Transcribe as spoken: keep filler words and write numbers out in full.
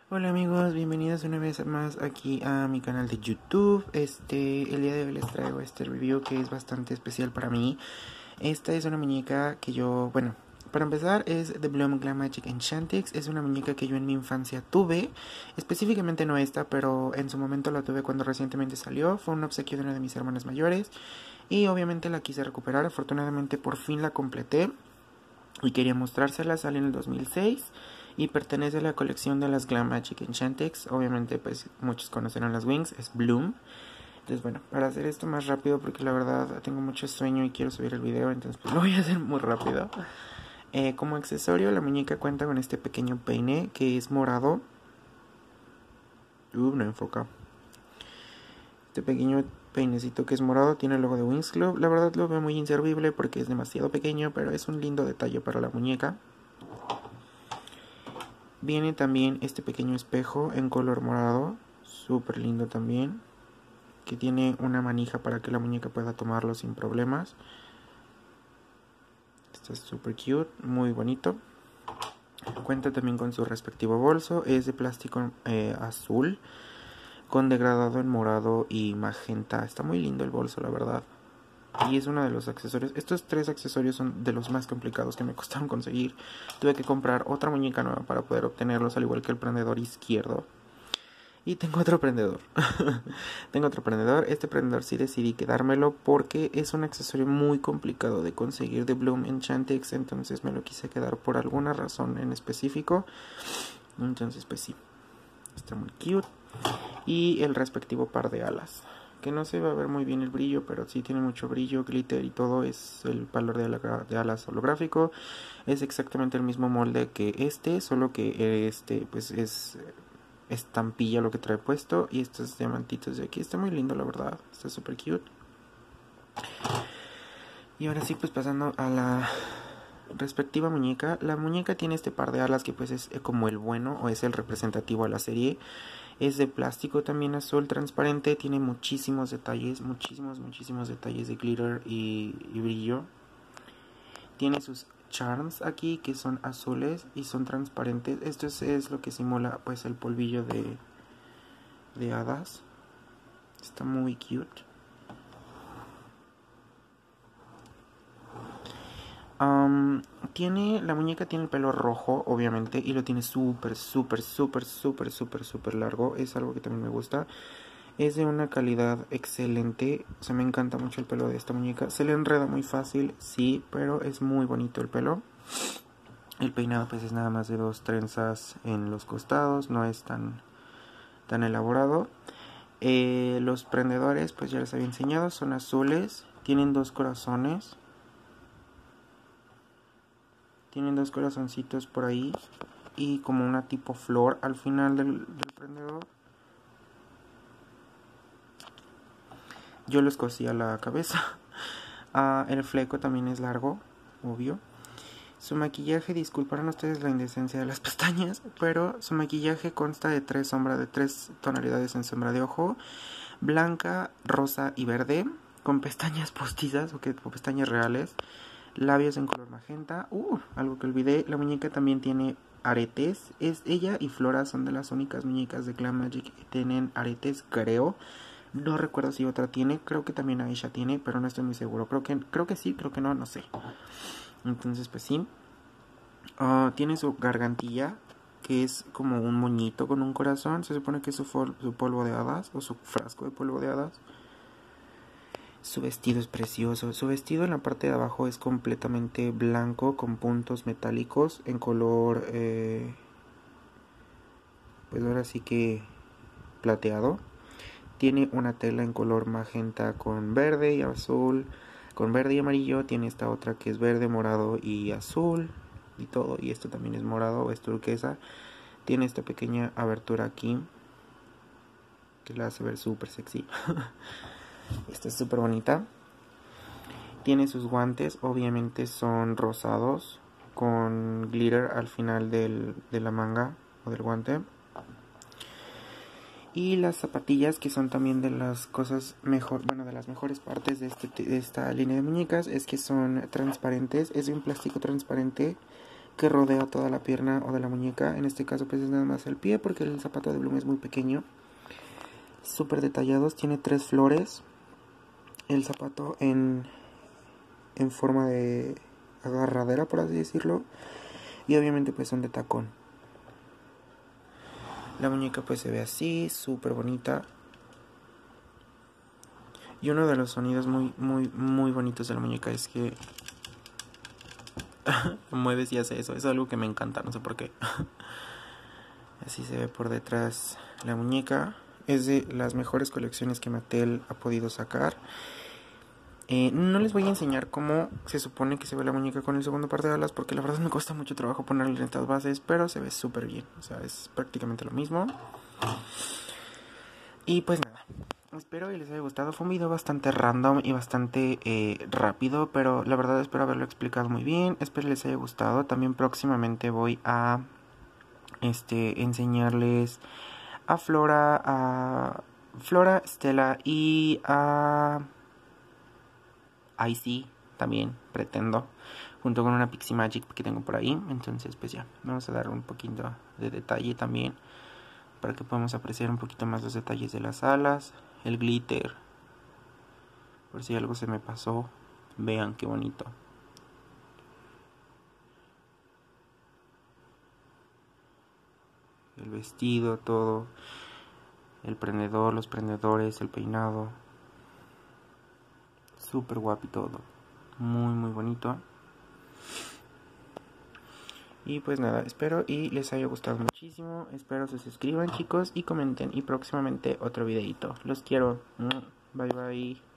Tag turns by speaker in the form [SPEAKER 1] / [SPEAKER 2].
[SPEAKER 1] Hola amigos, bienvenidos una vez más aquí a mi canal de YouTube. Este, el día de hoy les traigo este review que es bastante especial para mí. Esta es una muñeca que yo, bueno, para empezar es de Bloom Glam Magic Enchantix. Es una muñeca que yo en mi infancia tuve, específicamente no esta, pero en su momento la tuve cuando recientemente salió. Fue un obsequio de una de mis hermanas mayores y obviamente la quise recuperar. Afortunadamente por fin la completé y quería mostrársela. Sale en el dos mil seis y pertenece a la colección de las Glam Magic Enchantix. Obviamente pues muchos conocerán las Wings, es Bloom. Entonces bueno, para hacer esto más rápido, porque la verdad tengo mucho sueño y quiero subir el video, entonces pues lo voy a hacer muy rápido. Eh, como accesorio, la muñeca cuenta con este pequeño peine que es morado. Uh, no enfoca. Este pequeño peinecito que es morado tiene el logo de Wings Club. La verdad lo veo muy inservible porque es demasiado pequeño, pero es un lindo detalle para la muñeca. Viene también este pequeño espejo en color morado, súper lindo también, que tiene una manija para que la muñeca pueda tomarlo sin problemas. Está súper cute, muy bonito. Cuenta también con su respectivo bolso, es de plástico eh, azul, con degradado en morado y magenta. Está muy lindo el bolso, la verdad. Y es uno de los accesorios. Estos tres accesorios son de los más complicados que me costaron conseguir. Tuve que comprar otra muñeca nueva para poder obtenerlos, al igual que el prendedor izquierdo. Y tengo otro prendedor. Tengo otro prendedor. Este prendedor sí decidí quedármelo porque es un accesorio muy complicado de conseguir de Bloom Enchantix. Entonces me lo quise quedar por alguna razón en específico. Entonces pues sí, está muy cute. Y el respectivo par de alas, que no se va a ver muy bien el brillo, pero sí tiene mucho brillo, glitter y todo. Es el valor de, ala, de alas holográfico. Es exactamente el mismo molde que este, solo que este pues es estampilla lo que trae puesto. Y estos diamantitos de aquí, está muy lindo la verdad, está súper cute. Y ahora sí, pues pasando a la respectiva muñeca. La muñeca tiene este par de alas que pues es como el bueno, o es el representativo a la serie. Es de plástico también azul transparente. Tiene muchísimos detalles, muchísimos, muchísimos detalles de glitter y, y brillo. Tiene sus charms aquí que son azules y son transparentes. Esto es, es lo que simula pues el polvillo de, de hadas. Está muy cute. Um, tiene, la muñeca tiene el pelo rojo, obviamente, y lo tiene súper, súper, súper, súper, súper, súper largo. Es algo que también me gusta. Es de una calidad excelente. O sea, me encanta mucho el pelo de esta muñeca. Se le enreda muy fácil, sí, pero es muy bonito el pelo. El peinado pues es nada más de dos trenzas en los costados. No es tan, tan elaborado. Eh, los prendedores, pues ya les había enseñado, son azules. Tienen dos corazones. Tienen dos corazoncitos por ahí y como una tipo flor al final del, del prendedor. Yo los cosí a la cabeza. Uh, el fleco también es largo, obvio. Su maquillaje, disculparán ustedes la indecencia de las pestañas, pero su maquillaje consta de tres sombras, de tres tonalidades en sombra de ojo: blanca, rosa y verde, con pestañas postizas o, que, o pestañas reales. Labios en color magenta. Uh, algo que olvidé. La muñeca también tiene aretes. Es ella y Flora son de las únicas muñecas de Glam Magic que tienen aretes, creo. No recuerdo si otra tiene. Creo que también Aisha tiene, pero no estoy muy seguro. Creo que, creo que sí, creo que no, no sé. Entonces, pues sí. Uh, tiene su gargantilla, que es como un moñito con un corazón. Se supone que es su, su polvo de hadas, o su frasco de polvo de hadas. Su vestido es precioso. Su vestido en la parte de abajo es completamente blanco con puntos metálicos en color, eh, pues ahora sí que plateado. Tiene una tela en color magenta con verde y azul, con verde y amarillo. Tiene esta otra que es verde, morado y azul y todo. Y esto también es morado, es turquesa. Tiene esta pequeña abertura aquí que la hace ver súper sexy. Esta es súper bonita. Tiene sus guantes, obviamente son rosados, con glitter al final del, de la manga o del guante. Y las zapatillas, que son también de las cosas mejor, bueno, de las mejores partes de, este, de esta línea de muñecas, es que son transparentes. Es de un plástico transparente que rodea toda la pierna o de la muñeca. En este caso pues es nada más el pie porque el zapato de Bloom es muy pequeño. Súper detallados, tiene tres flores. El zapato en, en forma de agarradera, por así decirlo. Y obviamente pues son de tacón. La muñeca pues se ve así, súper bonita. Y uno de los sonidos muy, muy, muy bonitos de la muñeca es que mueves y hace eso. Es algo que me encanta, no sé por qué. Así se ve por detrás la muñeca. Es de las mejores colecciones que Mattel ha podido sacar. Eh, no les voy a enseñar cómo se supone que se ve la muñeca con el segundo par de alas, porque la verdad me cuesta mucho trabajo ponerle en estas bases, pero se ve súper bien. O sea, es prácticamente lo mismo. Y pues nada, espero que les haya gustado. Fue un video bastante random y bastante eh, rápido, pero la verdad espero haberlo explicado muy bien. Espero les haya gustado. También próximamente voy a este enseñarles a Flora, a Flora, Stella y a Icy también pretendo, junto con una Pixie Magic que tengo por ahí. Entonces pues ya, vamos a dar un poquito de detalle también para que podamos apreciar un poquito más los detalles de las alas, el glitter, por si algo se me pasó. Vean qué bonito. El vestido, todo, el prendedor, los prendedores, el peinado, súper guapo y todo, muy muy bonito. Y pues nada, espero y les haya gustado muchísimo. Espero se suscriban, chicos, y comenten. Y próximamente otro videito. Los quiero. Bye bye.